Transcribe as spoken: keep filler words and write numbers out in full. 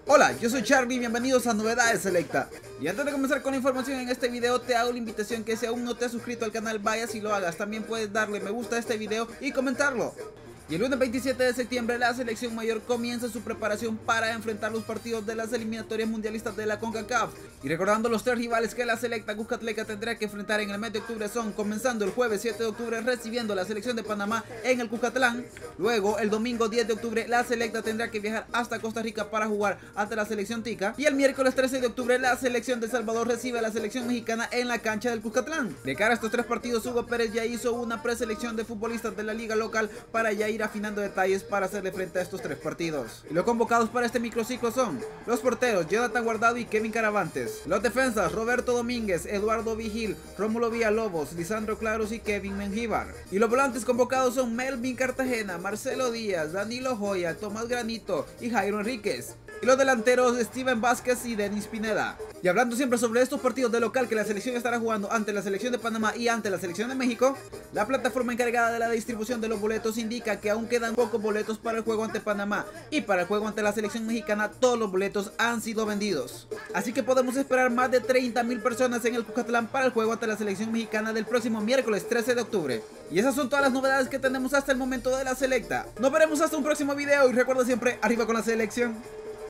Hola, yo soy Charlie y bienvenidos a Novedades Selecta. Y antes de comenzar con la información en este video, te hago la invitación que si aún no te has suscrito al canal, vayas y lo hagas. También puedes darle me gusta a este video y comentarlo. Y el lunes veintisiete de septiembre la selección mayor comienza su preparación para enfrentar los partidos de las eliminatorias mundialistas de la CONCACAF. Y recordando los tres rivales que la selecta Cuscatleca tendrá que enfrentar en el mes de octubre son, comenzando el jueves siete de octubre recibiendo la selección de Panamá en el Cuscatlán. Luego el domingo diez de octubre la selecta tendrá que viajar hasta Costa Rica para jugar ante la selección tica. Y el miércoles trece de octubre la selección de El Salvador recibe a la selección mexicana en la cancha del Cuscatlán. De cara a estos tres partidos, Hugo Pérez ya hizo una preselección de futbolistas de la liga local para ya ir afinando detalles para hacerle frente a estos tres partidos. Y los convocados para este microciclo son los porteros Jonathan Guardado y Kevin Caravantes, los defensas Roberto Domínguez, Eduardo Vigil, Rómulo Villalobos, Lisandro Claros y Kevin Mengíbar. Y los volantes convocados son Melvin Cartagena, Marcelo Díaz, Danilo Joya, Tomás Granito y Jairo Enríquez. Y los delanteros Steven Vázquez y Denis Pineda. Y hablando siempre sobre estos partidos de local que la selección estará jugando ante la selección de Panamá y ante la selección de México, la plataforma encargada de la distribución de los boletos indica que aún quedan pocos boletos para el juego ante Panamá, y para el juego ante la selección mexicana todos los boletos han sido vendidos. Así que podemos esperar más de treinta mil personas en el Cuscatlán para el juego ante la selección mexicana del próximo miércoles trece de octubre. Y esas son todas las novedades que tenemos hasta el momento de la selecta. Nos veremos hasta un próximo video y recuerda siempre, arriba con la selección.